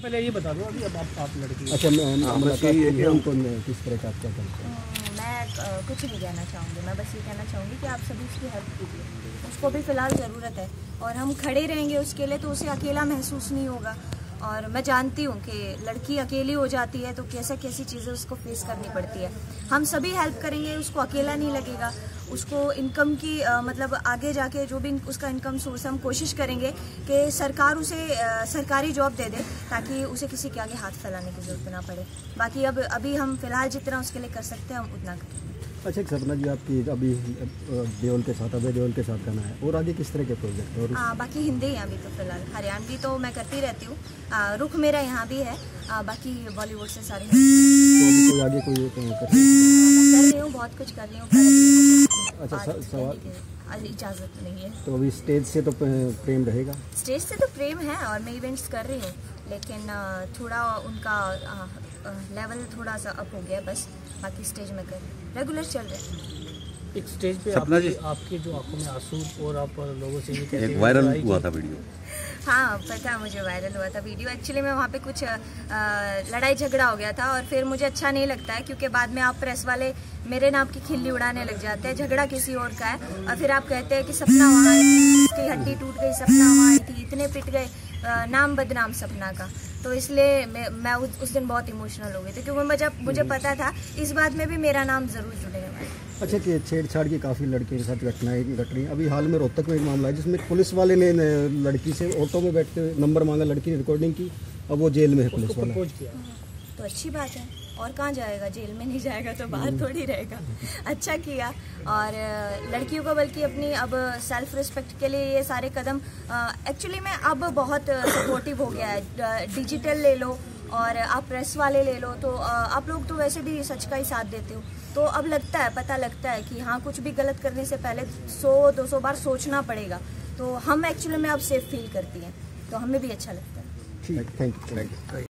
पहले ये बता दो अभी अब आप लड़की। अच्छा, किस तरह का आप क्या करते हैं? मैं कुछ नहीं कहना चाहूँगी, मैं बस ये कहना चाहूँगी कि आप सभी उसकी हेल्प कीजिए। उसको भी फ़िलहाल ज़रूरत है और हम खड़े रहेंगे उसके लिए, तो उसे अकेला महसूस नहीं होगा। और मैं जानती हूँ कि लड़की अकेली हो जाती है तो कैसी चीज़ें उसको फेस करनी पड़ती है। हम सभी हेल्प करेंगे, उसको अकेला नहीं लगेगा। उसको इनकम की मतलब आगे जाके जो भी उसका इनकम सोर्स, हम कोशिश करेंगे कि सरकार उसे सरकारी जॉब दे दे ताकि उसे किसी के आगे हाथ फैलाने की ज़रूरत ना पड़े। बाकी अभी हम फ़िलहाल जितना उसके लिए कर सकते हैं हम उतना करेंगे। अच्छा सपना जी, आपकी अभी देओल के साथ, अभय देओल के साथ करना है और आगे किस तरह के प्रोजेक्ट? और बाकी हिंदी है अभी तो फ़िलहाल, हरियाणवी तो मैं करती रहती हूँ, रुख मेरा यहाँ भी है, बाकी बॉलीवुड से सारे तो कोई आगे कोई कर रही हूँ, बहुत कुछ कर रही हूँ। अच्छा, सवाल इजाज़त नहीं है। तो अभी स्टेज से तो प्रेम रहेगा? स्टेज से तो प्रेम है और मैं इवेंट्स कर रही हूँ, लेकिन थोड़ा उनका लेवल थोड़ा सा अप हो गया बस। बाकी स्टेज में कर रेगुलर चल रहे हैं। एक स्टेज पे आपकी जो आंखों में आंसू और आप लोगों से ये कहते हैं, वायरल हुआ था वीडियो। हाँ पता है, मुझे वायरल हुआ था वीडियो। एक्चुअली मैं वहाँ पे कुछ लड़ाई झगड़ा हो गया था और फिर मुझे अच्छा नहीं लगता है, क्योंकि बाद में आप प्रेस वाले मेरे नाम की खिल्ली उड़ाने लग जाते हैं। झगड़ा किसी और का है और फिर आप कहते हैं कि सपना वहाँ आई थी, उसकी हड्डी टूट गई, सपना वहाँ आई थी, इतने पिट गए, नाम बदनाम सपना का। तो इसलिए मैं उस दिन बहुत इमोशनल हो गई थी, क्योंकि मुझे पता था इस बात में भी मेरा नाम ज़रूर जुड़ेगा। अच्छा, कि छेड़छाड़ की काफ़ी लड़कियों के साथ घटनाएं घट रही हैं। अभी हाल में रोहतक में एक मामला है जिसमें पुलिस वाले ने लड़की से ऑटो में बैठ के नंबर मांगा, लड़की ने रिकॉर्डिंग की, अब वो जेल में है पुलिस वाला। तो अच्छी बात है, और कहाँ जाएगा, जेल में नहीं जाएगा तो बाहर थोड़ी रहेगा। अच्छा किया। और लड़कियों को बल्कि अपनी अब सेल्फ रिस्पेक्ट के लिए ये सारे कदम एक्चुअली में अब बहुत सपोर्टिव हो गया है। डिजिटल ले लो और आप प्रेस वाले ले लो, तो आप लोग तो वैसे भी सच का ही साथ देते हो, तो अब पता लगता है कि हाँ, कुछ भी गलत करने से पहले 100-200 बार सोचना पड़ेगा। तो हम एक्चुअली में अब सेफ फील करती हैं, तो हमें भी अच्छा लगता है। ठीक, थैंक यू।